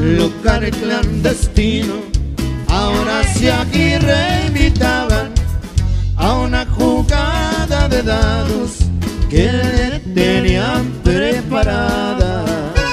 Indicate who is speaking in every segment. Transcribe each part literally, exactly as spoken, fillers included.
Speaker 1: lugar clandestino. Ahora si aquí reinvitaban a una jugada de dados que le tenían preparada.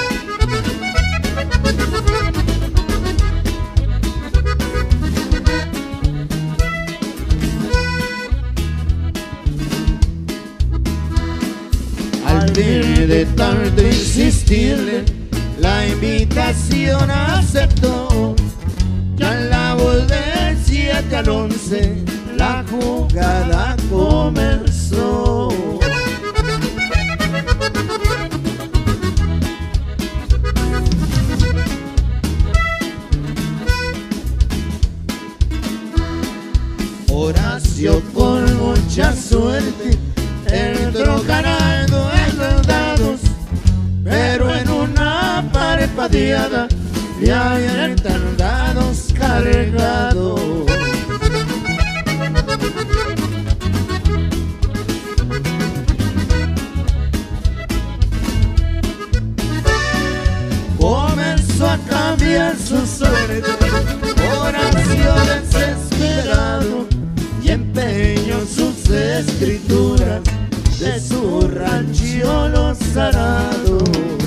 Speaker 1: Al ver de tanto insistirle, la invitación aceptó. Ya en la voz del siete al once la jugada comenzó. Horacio con mucha suerte entró ganando en los dados, pero en una parpadeada ya habían dados cargados. Comenzó a cambiar su suerte Horacio desesperado, y empeñó sus escrituras de su rancho Los Arados.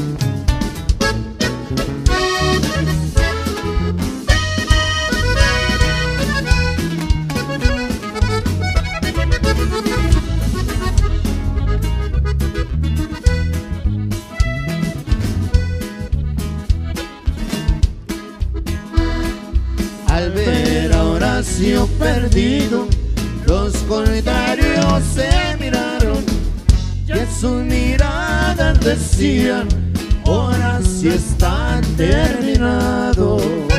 Speaker 1: Al ver a Horacio perdido, los contrarios se miraron y en sus miradas decían: Horacio está terminado.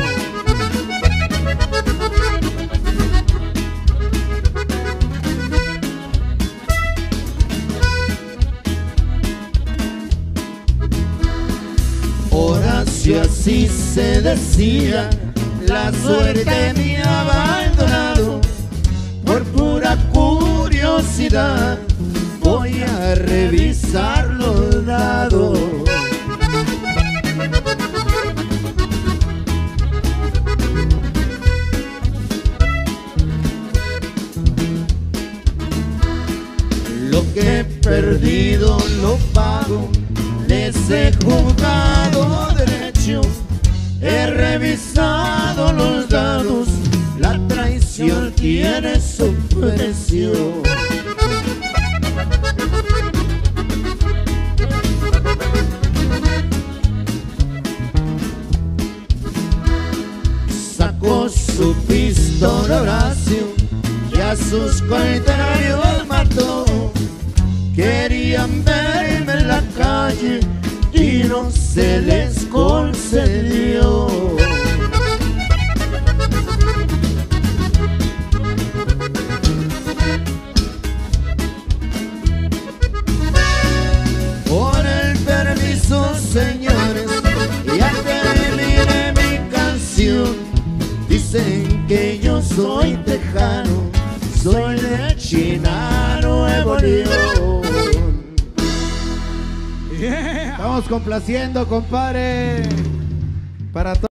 Speaker 1: Horacio así se decía: la suerte me ha abandonado. Por pura curiosidad voy a revisar los dados. Lo que he perdido lo pago, les he jugado derecho. He revisado los dados, la traición tiene su precio. Sacó su pistola Horacio y a sus contrarios mató. Querían verme en la calle y no se les concedió. Con el permiso, señores, ya terminé mi canción. Dicen que yo soy tejano, soy de China, Nuevo León.
Speaker 2: Yeah. Estamos complaciendo, compadre, para todos.